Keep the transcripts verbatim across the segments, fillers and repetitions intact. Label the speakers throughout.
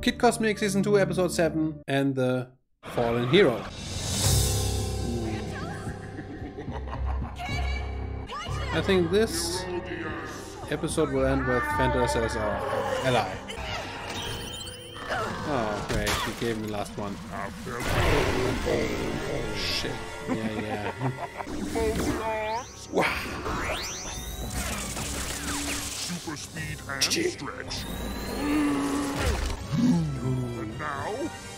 Speaker 1: Kid Cosmic Season two Episode seven and the Fallen Hero. I think this episode will end with Phantos as our ally. Oh, great, he gave me the last one. Oh, shit. Yeah, yeah. Wow.
Speaker 2: Super speed and stretch. And now,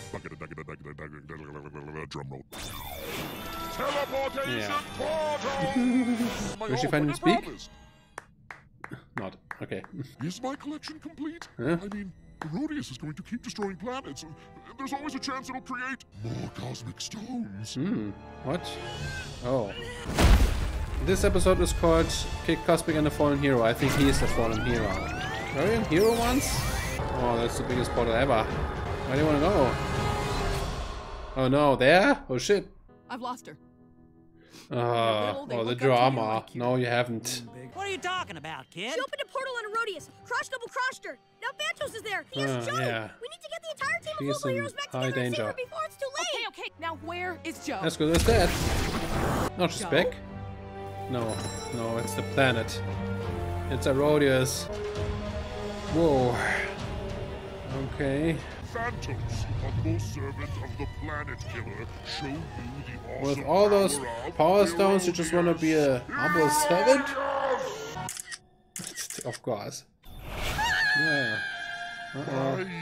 Speaker 2: drum roll. Teleportation
Speaker 1: Yeah.
Speaker 2: portal.
Speaker 1: Will she finally speak? Not. Okay.
Speaker 2: Is my collection complete?
Speaker 1: Huh?
Speaker 2: I mean, Herodias is going to keep destroying planets. There's always a chance it'll create more cosmic stones.
Speaker 1: Hmm. What? Oh. This episode is called Kid Cosmic and the Fallen Hero. I think he is the Fallen Hero. Are we in Hero once? Oh, that's the biggest portal ever. Where do you want to go? Oh no, there? Oh shit.
Speaker 3: I've lost her.
Speaker 1: Uh, oh, the drama. No, you haven't.
Speaker 4: What are you talking about, kid?
Speaker 5: She opened a portal on Herodias. Crush double crushed her. Now Phantos is there. He has
Speaker 1: Uh,
Speaker 5: Joe.
Speaker 1: yeah.
Speaker 5: We need to get the entire team of
Speaker 1: He's
Speaker 5: local
Speaker 1: in
Speaker 5: heroes back
Speaker 1: high
Speaker 5: together and save
Speaker 1: danger.
Speaker 5: her before it's too late.
Speaker 3: Okay, okay. Now where is Joe?
Speaker 1: As good as that. No, she's
Speaker 3: Joe?
Speaker 1: back. No, no, it's the planet. It's Herodias. Whoa. Okay.
Speaker 2: Phantos, humble servant of the planet killer, show you the awesome
Speaker 1: With all those
Speaker 2: power of
Speaker 1: power stones, you just want to be a humble servant?
Speaker 2: Herodias!
Speaker 1: Of course. Yeah. Uh-oh.
Speaker 2: Bye.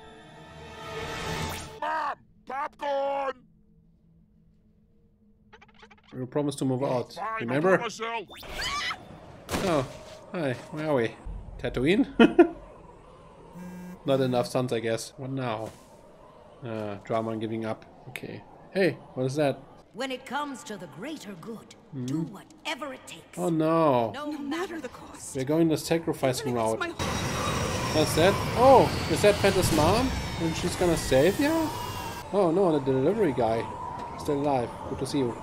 Speaker 2: Mom! Popcorn!
Speaker 1: We promised to move out.
Speaker 2: Fine, I'll do it
Speaker 1: Remember?
Speaker 2: myself.
Speaker 1: Oh, hi. Where are we? Tatooine? Not enough suns, I guess. What now? Uh, drama and giving up. Okay. Hey, what is that?
Speaker 6: When it comes to the greater good, do whatever it takes.
Speaker 1: Oh no.
Speaker 6: No
Speaker 3: No
Speaker 6: matter
Speaker 3: matter the cost.
Speaker 1: We're going the sacrificing
Speaker 3: Everything
Speaker 1: route.
Speaker 3: is my home.
Speaker 1: What's that? Oh, is that Phantos' mom? And she's gonna save you? Oh no, the delivery guy. Still alive. Good to see you.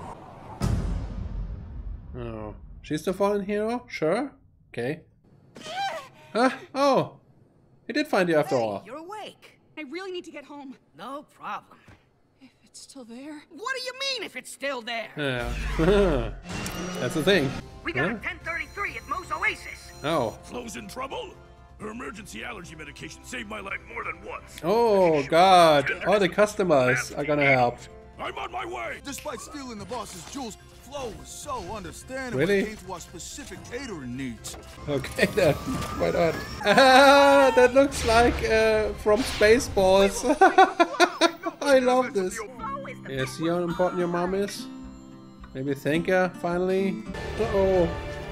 Speaker 1: Oh. She's the fallen hero? Sure. Okay. Huh? Oh! He did find you after
Speaker 6: Hey,
Speaker 1: all.
Speaker 6: you're awake.
Speaker 3: I really need to get home.
Speaker 6: No problem.
Speaker 3: If it's still there.
Speaker 4: What do you mean if it's still there?
Speaker 1: Yeah. That's the thing.
Speaker 4: We got
Speaker 1: Huh?
Speaker 4: a ten thirty-three at Moe's Oasis.
Speaker 1: Oh.
Speaker 7: Flo's in trouble? Her emergency allergy medication saved my life more than once.
Speaker 1: Oh god. All the customers are gonna help.
Speaker 7: I'm on my way!
Speaker 8: Despite stealing the boss's jewels, Flo was so understanding
Speaker 1: Really?
Speaker 8: when it came to our specific catering needs.
Speaker 1: Okay then. Why not? Ah, that looks like uh, from Spaceballs. I love this. Yeah, see how important your mom is? Maybe thank her, finally? Uh-oh.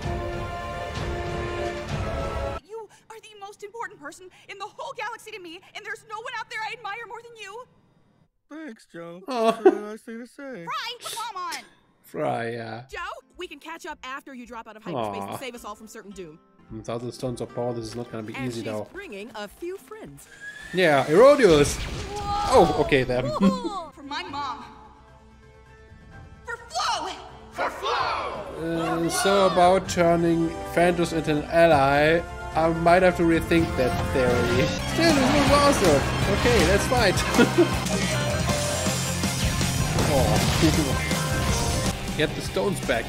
Speaker 3: You are the most important person in the whole galaxy to me, and there's no one out there I admire more than you.
Speaker 8: Thanks, Joe.
Speaker 1: Oh.
Speaker 8: That's a really nice thing to say.
Speaker 3: Fry, come on.
Speaker 1: Fry, yeah.
Speaker 3: Joe, we can catch up after you drop out of hyperspace
Speaker 1: Aw.
Speaker 3: and save us all from certain doom.
Speaker 1: Without the stones of power, this is not gonna be
Speaker 3: And
Speaker 1: easy
Speaker 3: she's
Speaker 1: though.
Speaker 3: bringing a few friends.
Speaker 1: Yeah, Herodias! Oh, okay then.
Speaker 3: For my mom. For Flo!
Speaker 1: Uh, so about turning Phantos into an ally, I might have to rethink that theory. Still, this was awesome! Okay, let's fight! Oh. Get the stones back.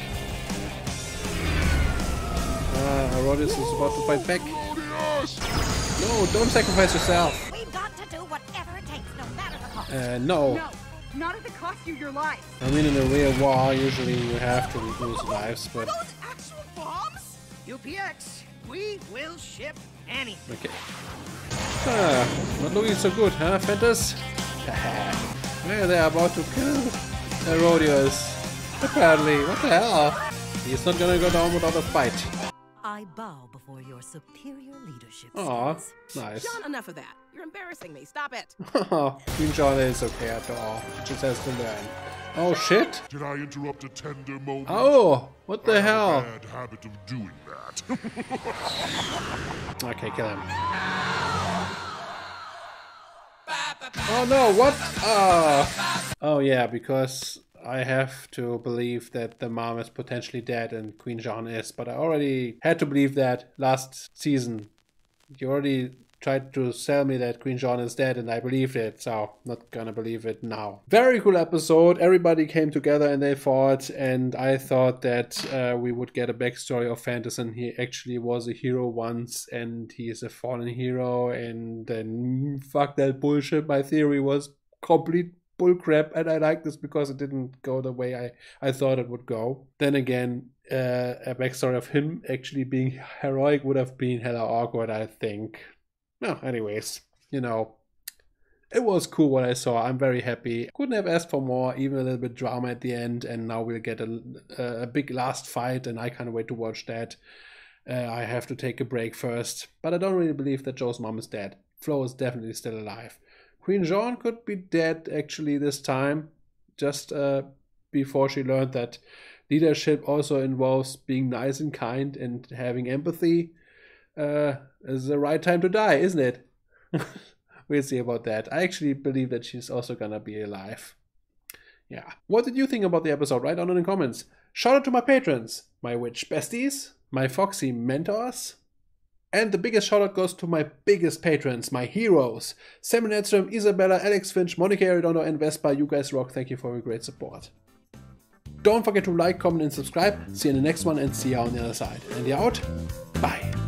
Speaker 1: Ah, Herodias is about to fight back.
Speaker 2: Herodias!
Speaker 1: No, don't sacrifice yourself!
Speaker 6: We've got to do whatever it takes, no matter the cost.
Speaker 1: Uh, no.
Speaker 3: No, not if it costs you your life.
Speaker 1: I mean, in a real war, usually you have to lose lives, but...
Speaker 3: Those actual bombs?
Speaker 4: U P X, we will ship anything.
Speaker 1: Okay. Ah, not looking so good, huh, Phantos? Well, they're about to kill Herodias. Apparently, what the hell? He's not gonna go down without a fight.
Speaker 6: I bow before your superior leadership.
Speaker 1: Aw,
Speaker 6: skills.
Speaker 1: nice.
Speaker 3: John, enough of that. You're embarrassing me. Stop it.
Speaker 1: Queen John is okay after all. She just has to learn. Oh shit!
Speaker 2: Did I interrupt a tender moment?
Speaker 1: Oh, what the
Speaker 2: I have
Speaker 1: hell?
Speaker 2: a bad habit of doing that.
Speaker 1: Okay, kill him. Oh no, what? Oh. Oh yeah, because I have to believe that the mom is potentially dead and Queen Jean is, but I already had to believe that last season. You already tried to sell me that Queen Jean is dead, and I believed it, so not gonna believe it now. Very cool episode. Everybody came together and they fought, and I thought that uh, we would get a backstory of Fanderson. He actually was a hero once, and he is a fallen hero, and then fuck that bullshit. My theory was complete bullcrap, and I like this because it didn't go the way I, I thought it would go. Then again, uh, a backstory of him actually being heroic would have been hella awkward, I think. No, anyways, you know, it was cool what I saw. I'm very happy. Couldn't have asked for more, even a little bit drama at the end, and now we'll get a, a big last fight, and I can't wait to watch that. Uh, I have to take a break first, but I don't really believe that Joe's mom is dead. Flo is definitely still alive. Queen Jean could be dead actually this time, just uh, before she learned that leadership also involves being nice and kind and having empathy. Uh, is the right time to die, isn't it? We'll see about that. I actually believe that she's also gonna be alive. Yeah. What did you think about the episode? Write down in the comments. Shout out to my patrons, my witch besties, my foxy mentors, and the biggest shout out goes to my biggest patrons, my heroes. Sam Edstrom, Isabella, Alex Finch, Monica Arredondo, and Vespa. You guys rock. Thank you for your great support. Don't forget to like, comment, and subscribe. See you in the next one, and see you on the other side. And you're out. Bye.